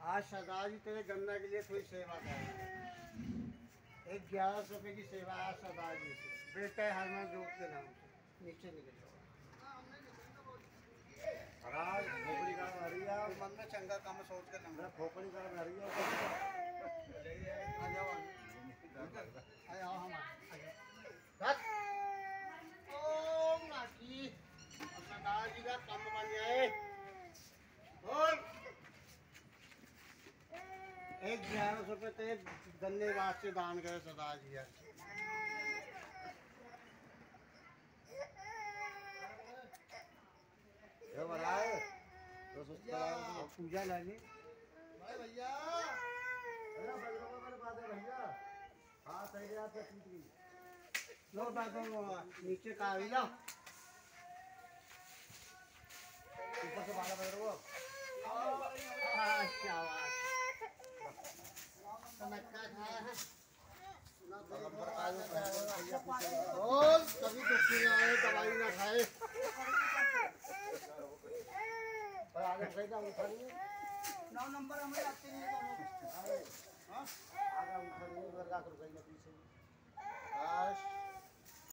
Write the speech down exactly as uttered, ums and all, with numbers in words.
आज सरदार जी तेरे गन्ना के लिए थोड़ी सेवा करेंगे। एक ग्यारह सौ रुपये की सेवा आज सरदार जी से, बेटा है हनुमान जोत के नाम से। नीचे निकल जाओ। खोपड़ी का हरिया मन में चंगा काम सोच के नंबर खोपड़ी का हरिया आ जाओ आ जाओ हम आ ओम नाकी सरदार जी का काम बन जाए। बोल एक ग्यारह सौ रुपये तेरे गन्ने वास्ते दान करे सरदार जी। तो पूजा लाने भैया हाँ सही लो नीचे का लो ऊपर से बारह बज रहा कभी दुख नहीं आए दवाई ना खाए नौ नंबर हमें आते नहीं है।